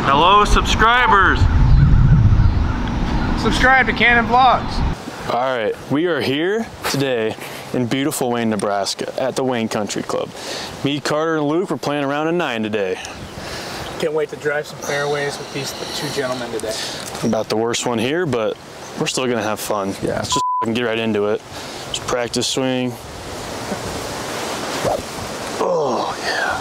Hello, subscribers. Subscribe to Cannon Vlogs. All right, we are here today in beautiful Wayne, Nebraska at the Wayne Country Club. Me, Carter, and Luke, we're playing around a 9 today. Can't wait to drive some fairways with these two gentlemen today. About the worst one here, but we're still gonna have fun. Yeah. Let's just get right into it. Just practice swing. Oh, yeah.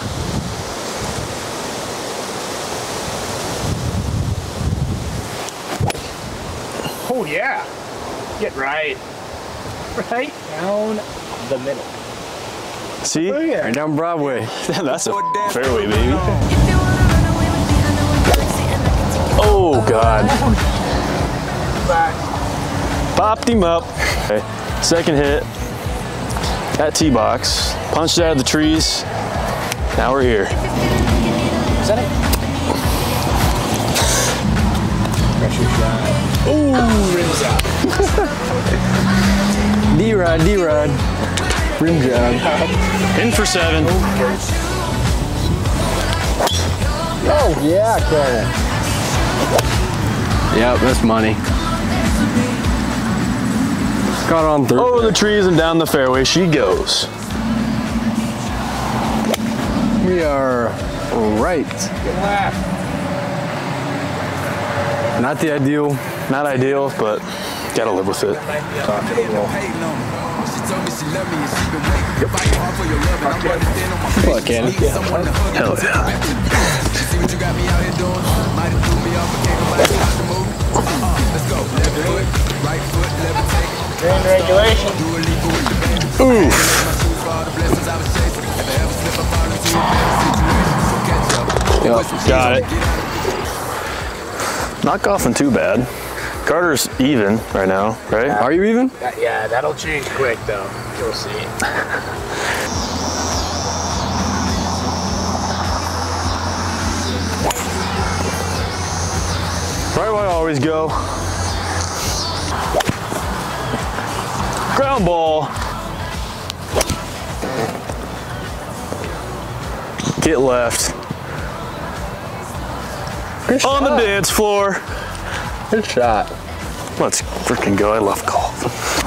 Oh yeah. Get right. Right down the middle. See? Oh, yeah. Right down Broadway. That's a fairway, baby. Oh, God. Back. Popped him up. Okay. Second hit. That tee box. Punched it out of the trees. Now we're here. Is that it? Pressure shot. Ooh, rims out. D-Rod, D-Rod. Rim job. In for 7. Oh, yeah, Kevin. Yep, that's money. Got on third. Over the trees and down the fairway she goes. We are right. Good lap. Not the ideal. Not ideal, but gotta live with it. What, Cannon? Hell yeah. Grand regulation. Oof. Yep. Got it. Not golfing too bad. Carter's even right now, right? Are you even? Yeah, that'll change quick though. You'll see. Right where I always go. Ground ball. Get left. On the dance floor. Good shot. Let's freaking go. I love golf.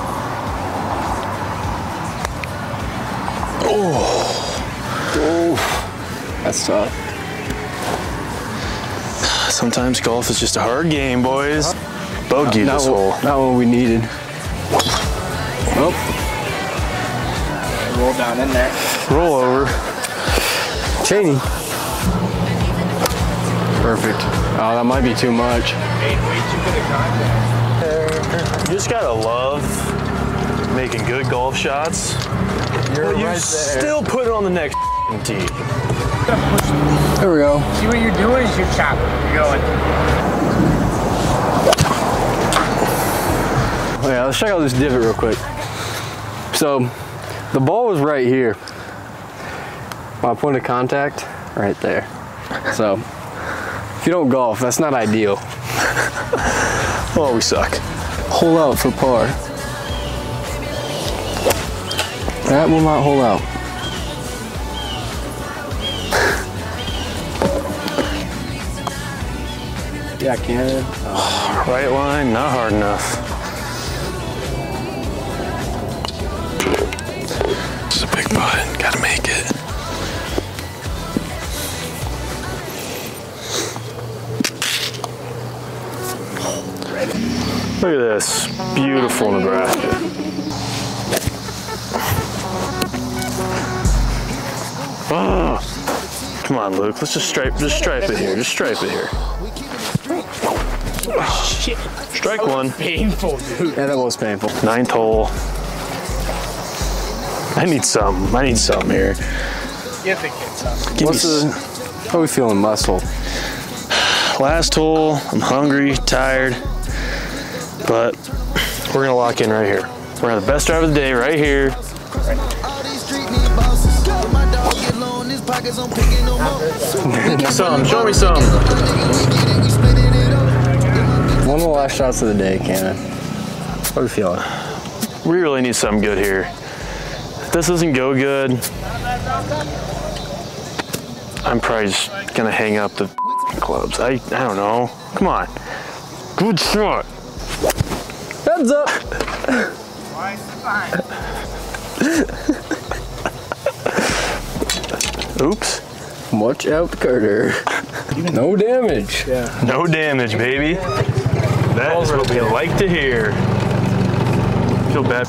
Oh, that's tough. Sometimes golf is just a hard game, boys. Bogey this hole. Not what we needed. Oh. Roll down in there. Roll over. Cheney. Perfect. Oh, that might be too much. Made way too good a contact. You just gotta love making good golf shots. You're You right still put it on the next tee. There we go. See what you're doing is you're chopping. You're going. Oh, yeah, let's check out this divot real quick. So, the ball was right here. My point of contact, right there. So, if you don't golf, that's not ideal. Oh, we suck. Hole out for par. That will not hole out. Yeah, Cannon. Right line, not hard enough. This is a big putt. Gotta make it. Look at this. Beautiful Nebraska. Oh. Come on, Luke. Let's just stripe it here. Just stripe it here. Shit. Strike one. Painful, dude. Yeah, that was painful. 9th hole. I need something. I need something here. You have to get something. Give What's me the, how are we feeling, muscle? last hole. I'm hungry, tired, but we're gonna lock in right here. We're gonna have the best drive of the day right here. Some, show me some. One of the last shots of the day, Cannon. What are we feeling? We really need something good here. If this doesn't go good, I'm probably just gonna hang up the clubs. I don't know. Come on. Good shot. Heads up. Oops. Watch out, Carter. No damage. Yeah. No damage, baby. That is what we like to hear. Feel bad.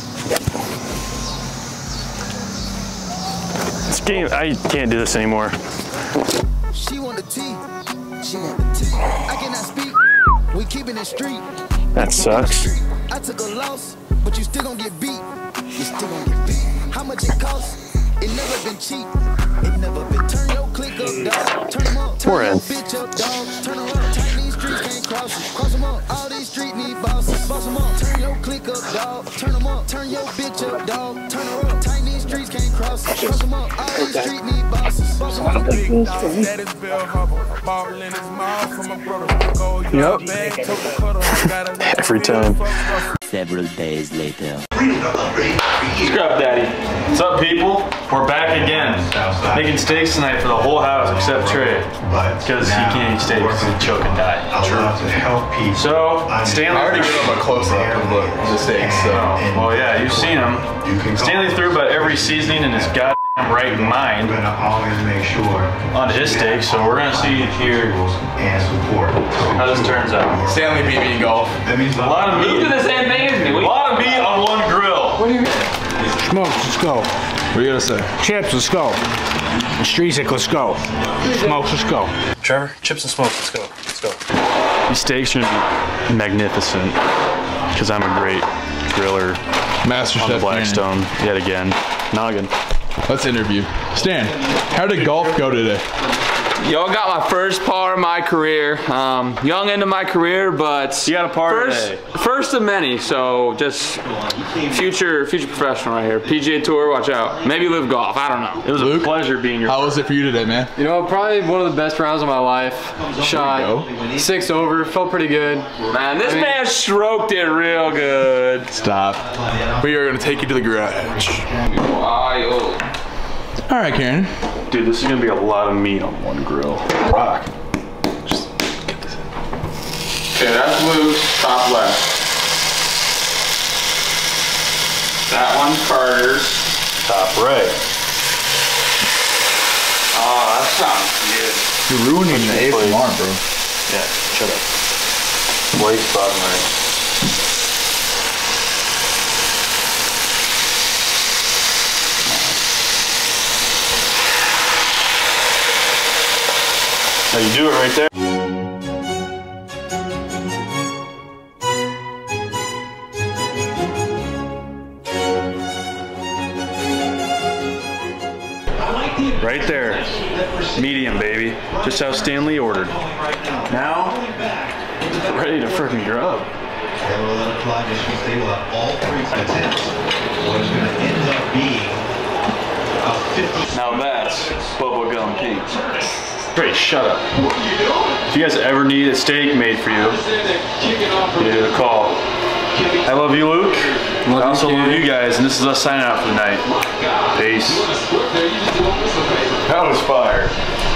This game, I can't do this anymore. She want the tea. She want the tea. I cannot speak. We keeping it street. That sucks. I took a loss, but you still gon' get beat. You still gon' get beat. How much it costs? It never been cheap. It never been. Turn your click up, dog. Turn them up. We're in. Bitch up, dog. Turn them up. Tight these streets can't cross it. Cross them up. All these streets need bosses. Boss them up. Turn your click up, dog. Turn them up. Turn your bitch up, dog. Turn her up. Tight these streets can't cross it. Cross them up. All these streets need bosses. Boss them up. Yep. Every time. Several days later. Scrub Daddy. What's up, people? We're back again. Making steaks tonight for the whole house except Trey. Because he can't eat steak because he'd choke and die. So, Stanley. I already gave him a close-up of the steaks, so. Well, yeah, you've seen him. Stanley threw about every seasoning in his goddamn right mind onto his steak, so we're gonna see here how this turns out. Stanley beat me in golf. A lot of meat. Do the same thing as me. A lot of meat on one grill. What do you mean? Smokes, let's go. What are you gonna say? Chips, let's go. Streesic, let's go. Smokes, let's go. Trevor, chips and smokes, let's go. Let's go. These steaks are gonna be magnificent because I'm a great griller Master on the Chef Blackstone yet again. Noggin. Let's interview. Stan, how did golf go today? Yo, I got my first par in my career. Young into my career, but You got a par today. First of many. So just future professional right here. PGA Tour, watch out. Maybe live golf. I don't know. It was Luke, a pleasure being your. How was it for you today, man? You know, probably one of the best rounds of my life. Shot 6 over, felt pretty good. Man, this man stroked it real good. Stop. We are gonna take you to the garage. Wild. All right, Karen. Dude, this is gonna be a lot of meat on one grill. Rock. Okay, that's Luke's top left. That one's Carter's. Top right. Oh, that sounds good. You're ruining the ASMR, bro. Yeah, shut up. Blake's bottom right. Now you do it right there. Right there. Medium, baby. Just how Stanley ordered. Now, ready to freaking grub. Now that's bubblegum pink. Great, shut up. If you guys ever need a steak made for you, give it a call. I love you, Luke. I also love you guys, and this is us signing out for the night. Peace. That was fire.